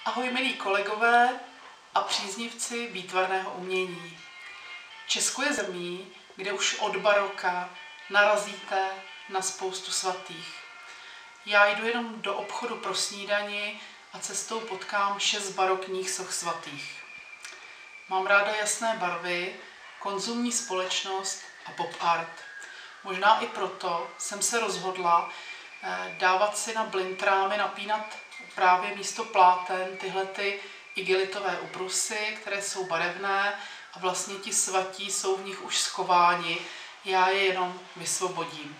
Ahoj milí kolegové a příznivci výtvarného umění. Česko je zemí, kde už od baroka narazíte na spoustu svatých. Já jdu jenom do obchodu pro snídani a cestou potkám 6 barokních soch svatých. Mám ráda jasné barvy, konzumní společnost a pop art. Možná i proto jsem se rozhodla dávat si na blindrámy napínat právě místo pláten tyhle igelitové ubrusy, které jsou barevné a vlastně ti svatí jsou v nich už schováni. Já je jenom vysvobodím.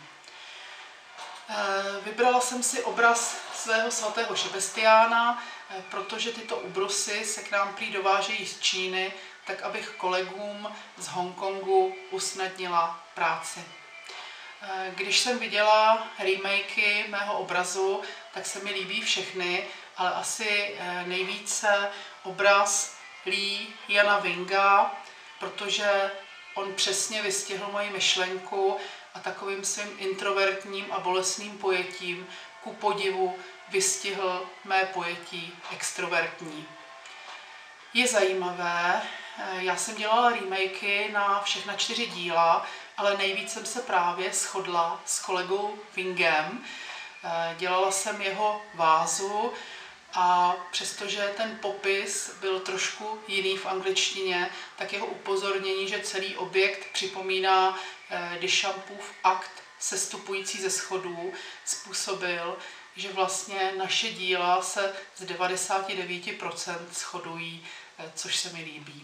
Vybrala jsem si obraz svého svatého Šebestiána, protože tyto ubrusy se k nám prý dovážejí z Číny, tak abych kolegům z Hongkongu usnadnila práci. Když jsem viděla remakey mého obrazu, tak se mi líbí všechny, ale asi nejvíce obraz Jana Winga, protože on přesně vystihl moji myšlenku a takovým svým introvertním a bolestným pojetím ku podivu vystihl mé pojetí extrovertní. Je zajímavé, já jsem dělala remakey na všechna 4 díla, ale nejvíc jsem se právě shodla s kolegou Wingem. Dělala jsem jeho vázu a přestože ten popis byl trošku jiný v angličtině, tak jeho upozornění, že celý objekt připomíná Duchampův akt sestupující ze schodů, způsobil, že vlastně naše díla se z 99% shodují, což se mi líbí.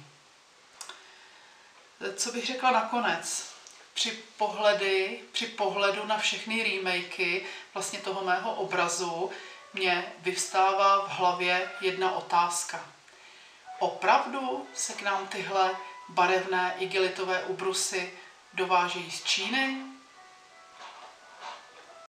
Co bych řekla nakonec? Při pohledu na všechny remakey vlastně toho mého obrazu mě vyvstává v hlavě jedna otázka. Opravdu se k nám tyhle barevné igelitové ubrusy dovážejí z Číny?